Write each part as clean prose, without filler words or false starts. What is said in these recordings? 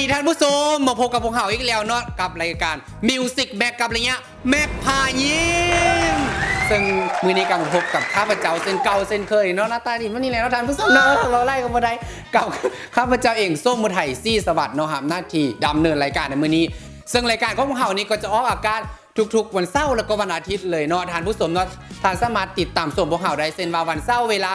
ท่านผู้ชมมาพบกับพวกเขาอีกแล้วเนาะกับรายการมิวสิกแม็กกับอะไรเงี้ยแม็กพายิ้มซึ่งมือนี้กับพบกับข้าพเจ้าเส้นเก่าเส้นเคยเนาะหน้าตาดีมันนี่แหละท่านผู้ชมเนาะเราไล่กันมาได้กับข้าพเจ้าเองส้มมุไทยซี่สวัสดิ์เนาะครับหน้าที่ดำเนินรายการในมือนี้ซึ่งรายการของพวกเขานี้ก็จะออกอากาศทุกๆวันเสาร์แล้วก็วันอาทิตย์เลยเนาะท่านผู้ชมเนาะท่านสามารถติดตามชมพวกเขาได้เส้นว่าวันเสาร์เวลา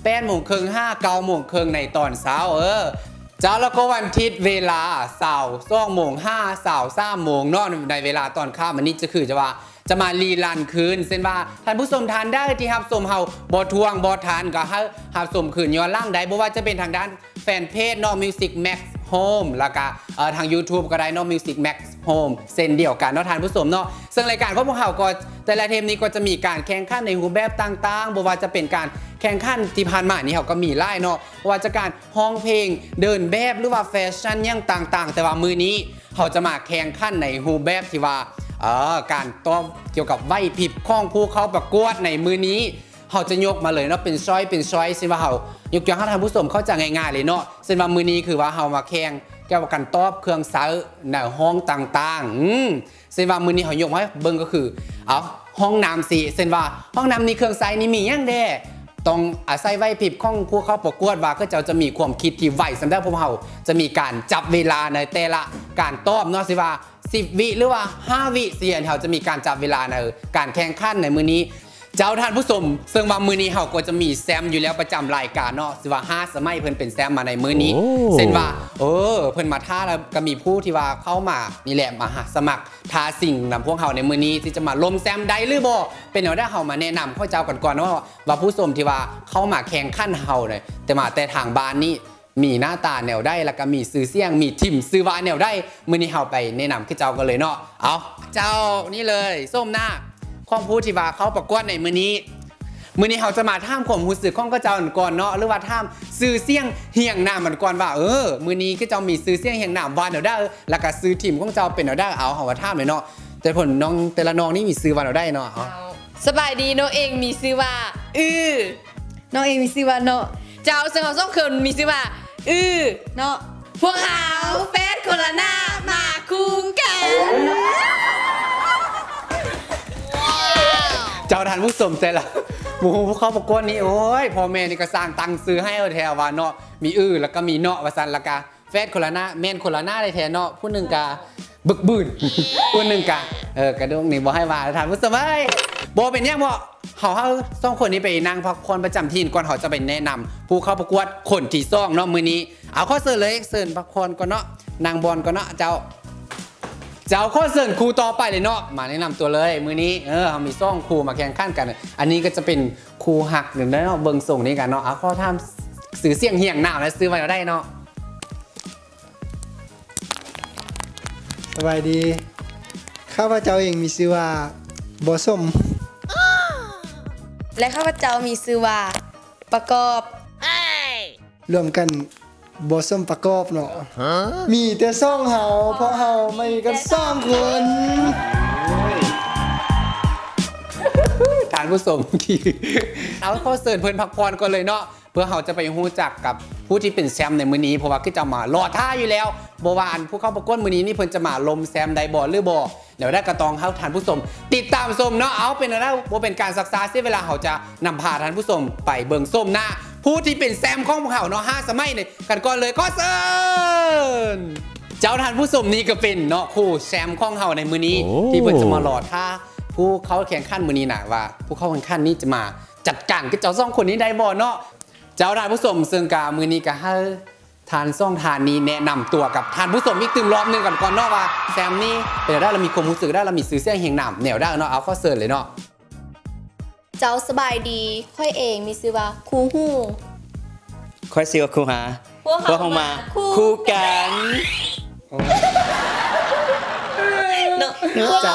8:30 9:30ในตอนเช้าเจ้าแล้วก็วันอาทิตย์เวลาเสาร์2:05เสาร์3:00เนาะในเวลาตอนค่ำมันนี้จะคือจะมารีลันคืนเส้นว่าท่านผู้ชมทานได้ที่ฮับชมเฮาบอทวงบอทานก็ให้ฮับชมคืนย้อนล่างได้เพราะว่าจะเป็นทางด้านแฟนเพจเนาะ Music Max Home แล้วก็ทาง YouTube ก็ได้เนาะ Music Max Home เส้นเดียวกันเนาะท่านผู้ชมเนาะซึ่งรายการของพวกเขาก็แต่ละเทปนี้ก็จะมีการแข่งขันในรูปแบบต่างๆบ่ว่าจะเป็นการแข่งขันที่ผ่านมานี่เขาก็มีไล่เนาะว่าจะการฮ้องเพลงเดินแบบหรือว่าแฟชั่นอย่างต่างๆแต่ว่ามือนี้เขาจะมาแข่งขันในรูปแบบที่ว่าการตอบเกี่ยวกับไหวพริบของผู้เข้าประกวดในมือนี้เขาจะยกมาเลยเนาะเป็นช้อยซึ่งว่าเขายกตัวอย่างให้ท่านผู้ชมเข้าใจง่ายๆเลยเนาะซึ่งว่ามือนี้คือว่าเขามาแข่งเกี่ยวกับการตอบเครื่องเสียงในห้องต่างๆซึ่งว่ามือนี้เขายกมาให้เบิ้งก็คือห้องน้ำสิซึ่งว่าห้องน้ำนี้เครื่องเสียงนี้มีอย่างเด้ต้องอาศัยไหวพริบของผู้เข้าประกวดว่าก็จะมีความคิดที่ไวสำหรับพวกเขาจะมีการจับเวลาในแต่ละการตอบเนาะสิว่า10 วิหรือว่า5 วิเสียนเขาจะมีการจับเวลาในการแข่งขันในมือนี้เจ้าท่านผู้ชมซึ่งว่ามือนี้เขาก็จะมีแซมอยู่แล้วประจำรายการเนาะสิว่า5 สมัยเพิ่นเป็นแซมมาในมือนี้เช่นว่าเพิ่นมาท่าแล้วก็มีผู้ที่ว่าเข้ามานี่แหละมาสมัครท่าสิ่งนำพวกเขาในมือนี้ที่จะมาล้มแซมได้หรือบ่เป็นเอาได้เขามาแนะนำข้อเจ้าก่อนๆว่าผู้ชมที่ว่าเข้ามาแข่งขันเขาเลยแต่ทางบ้านนี่มีหน้าตาแนวได้แล้วก็มีซื้อเสียงมีทิมซื้อวาแนวได้มือนี้เขาไปแนะนำขึ้นเจ้ากันเลยเนาะเอาเจ้านี่เลยส้มหน้าข้องผู้ที่ว่าเขาประกวดในมือนี้เขาจะมาท่ามความรู้สึกข้องก็เจ้าก่อนเนาะหรือว่าท่ามซื้อเสียงเฮียงหน้ามันก่อนว่ามือนี้ก็เจ้ามีซื้อเสียงเฮียงหน้าวาแนวได้แล้วก็ซื้อทิมของเจ้าเป็นแนวได้เอาว่าท่ามเลยเนาะแต่ผลน้องแต่ละน้องนี่มีซื้อวาแนวได้เนาะสบายดีน้องเองมีซื้อว่าน้องเองมีซื้อว่าเนาะเจ้าซึ่งเขาต้องเคินมีซื้อว่าเนาะพวกเขาแฟนคนละหน้ามาคู่กันเจ้าท่านผู้ชมใจละหมูพวกเขาประกวดนี้โอ้ยพ่อแม่นี่ก็สร้างตังซื้อให้แถวว่าเนาะมีแล้วก็มีเนาะวาซันละกาแฟนคนละหน้าแม่นคนละหน้าได้แทนเนาะผู้หนึ่งกาบึกบืนผู้หนึ่งกากระดงนี่บอกให้ว่าท่านผู้ชมบอกเป็นยังบอกเขาสองคนนี้ไปนั่งพักผ่อนประจำที่ก่อนเขาจะไปแนะนำผู้เข้าประกวดคนที่ซ่องเนาะมือนี้เอาข้อเสนอเลยเสริญพักผ่อนก่อนเนาะนางบอลก่อนเนาะเจ้าข้อเสนอครูต่อไปเลยเนาะมาแนะนำตัวเลยมือนี้เขามีซ่องครูมาแข่งขันกันอันนี้ก็จะเป็นครูหักหนึ่งได้เนาะเบิ้งส่งนี้กันเนาะเอาข้อทำสื่อเสียงเหี่ยงหน้าแล้วซื้อไว้ได้เนาะสบายดีข้าพเจ้าเองมีชื่อว่าบอส้มและข้าพเจ้ามีชื่อว่าประกอบรวมกันบอส้มประกอบเนาะมีแต่ซ่องเฮาเพราะเฮาไม่กัน2 คนฐานผู้ชมขี่เอาข้อเสนอเพิ่นพักผ่อนก่อนเลยเนาะเพื่อเขาจะไปรู้จักกับผู้ที่เป็นแซมในมือนี้เพราะว่าก็จะมารอท่าอยู่แล้วบวานผู้เข้าประกวดมือนี้นี่เพิ่นจะมาลมแซมไดบอลหรือบอเดี๋ยวได้กระตองเขาทานผู้ชมติดตามชมเนาะเอาเป็นอะไรว่าเป็นการศึกษาเสียเวลาเขาจะนำพาท่านผู้ชมไปเบิ่งส้มหน้าผู้ที่เป็นแซมของเขาเนาะ5 สมัยเนี่ยกันก่อนเลยก็เซิร์นเจ้าท่านผู้ชมนี่ก็เป็นเนาะคู่แซมของเขาในมือนี้ที่เพิ่นจะมารอท่าผู้เขาแข่งขันมือนี้นะว่าผู้เข้าแข่งขันนี้จะมาจัดการกับเจ้า2 คนนี้ได้บอเนาะเจ้าท่านผู้ชมซึ่งกามือนี้ก็ให้ทานซ่องทานนี้แนะนำตัวกับทานผู้ชมอีกตึมรอบนึงก่อนเนาะว่าแซมนี่เป็นได้เรามีความรู้สึกได้เรามีซื้อเสียงเฮียงหนำแนวได้เนาะเอาข้อเสนอเลยเนาะเจ้าสบายดีค่อยเองมีชื่อว่าครูฮู้ค่อยชื่อว่าครูหาพวกเขามาคู่กันเจ้า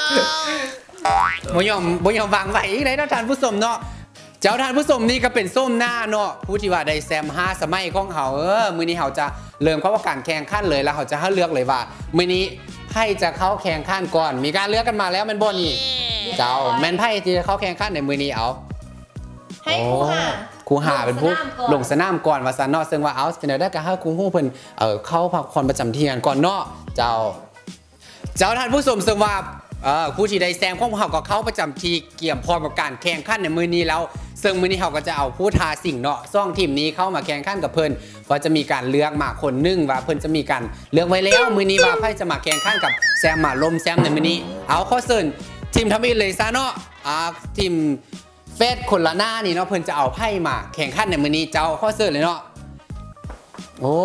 บ่ยอมวางไว้เลยเนาะทานผู้ชมเนาะเจ้าท่านผู้ชมนี่ก็เป็นส้มหน้าเนาะผู้ที่ว่าได้แซม5 สมัยของเขามือนี้เขาจะเริ่มเข้าการแข่งขันเลยแล้วเขาจะให้เลือกเลยว่ามือนี้ไพ่จะเข้าแข่งขันก่อนมีการเลือกกันมาแล้วมันบนนี่เจ้าแมนไพ่ที่จะเข้าแข่งขันในมือนี้เอาให้ครูหาเป็นผู้ลงสนามก่อนว่าซันเนาะซึ่งว่าเอาเป็นได้ก็ให้ครูฮู้เพิ่นเข้าพักผ่อนประจำที่กันก่อนเนาะเจ้าท่านผู้ชมซึ่งว่าผู้ที่ได้แซงของเขาก็เข้าประจำที่เกี่ยมพร้อมกับการแข่งขันในมื้อนี้แล้วซึ่งมื้อนี้เขาก็จะเอาผู้ทาสิ่งเนาะซ่องทีมนี้เข้ามาแข่งขันกับเพิ่นเพราะจะมีการเลือกมาคนนึงว่าเพิ่นจะมีการเลือกไว้แล้วมื้อนี้ว่าไพ่จะมาแข่งขันกับแซมมาลมแซมในมื้อนี้เอาข้อเสนอทีมทำอีเลยซะเนาะทีมเฟสคนละหน้านี่เนาะเพิ่นจะเอาไพ่มาแข่งขันในมื้อนี้เจ้าข้อเสนอเลยเนาะโอ้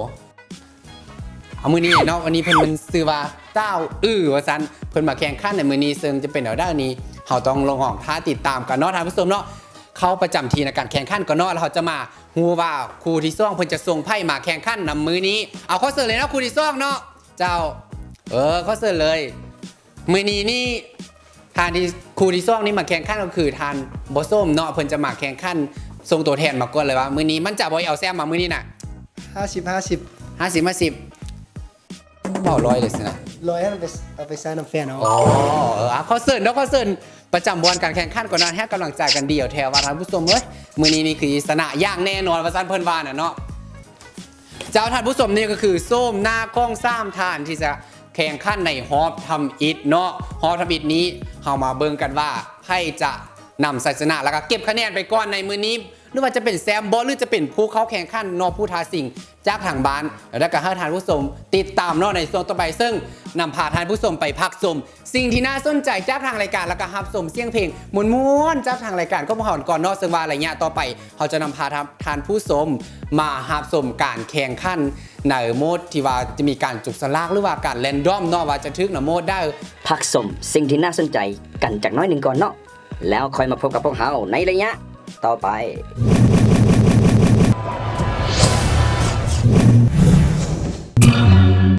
เอามื้อนี้เนาะวันนี้เพิ่นมันชื่อว่าเต้าว่าซั่นเพิ่นมาแข่งขันในมื้อนี้ซึ่งจะเป็นเอาด้านนี้เฮาต้องลงห้องท้าติดตามกันเนาะท่านผู้ชมเนาะเขาประจำทีในการแข่งขันก่อนเนาะแล้วเขาจะมาฮู้ว่าครูที่ซ่องเพิ่นจะส่งไพ่มาแข่งขันนำมื้อนี้เอาข้อเสนอเลยเนาะครูที่ซ่องเนาะเจ้าข้อเสนอเลยมื้อนี้นี่ทานที่ครูที่ซ่องนี่มาแข่งขันก็คือทานบ่ส้มเนาะเพิ่นจะมาแข่งขันส่งตัวแทนมาก่อนเลยว่ามื้อนี้มันจะบ่เอาแซมมามื้อนี้น่ะ50 เบาร้อยเลยสินะ 100ให้เอาไปใส่น้ำแฟนเอาข้อเสนอเนาะข้อเสนอประจำบอลการแข่งขันก่อนนั้นให้กำลังใจกันเดียวแถวว่าท่านผู้ชมมื้อนี้นี่คือชนะอย่างแน่นอนว่าซั่นเพิ่นว่าน่ะเนาะเจ้าท่านผู้ชมนี่ก็คือส้มหน้ากล้อง3ท่านที่จะแข่งขันในฮอปทำอิฐเนาะฮอปทำอิฐนี้เฮามาเบิ่งกันว่าไพ่จะนำชัยชนะแล้วก็เก็บคะแนนไปก่อนในมื้อนี้หรือว่าจะเป็นแซมบอลหรือจะเป็นผู้เข้าแข่งขันนอกผู้ท้าสิ่งจากทางบ้านแล้วก็ให้ท่านผู้ชมติดตามเนาะในช่วงต่อไปซึ่งนำพาท่านผู้ชมไปพักชมสิ่งที่น่าสนใจจากทางรายการแล้วก็รับชมเสียงเพลงม้วนๆจากทางรายการก็มาหอนก่อนเนาะซึ่งว่าอะไรเงี้ยต่อไปเขาจะนำพาท่านผู้ชมมารับชมการแข่งขันในโหมดที่ว่าจะมีการจุกสลากหรือว่าการแรนดอมเนาะว่าจะทึกในโหมดได้พักชมสิ่งที่น่าสนใจกันจากน้อยหนึ่งก่อนเนาะแล้วค่อยมาพบกับพวกเราในระยะต่อไป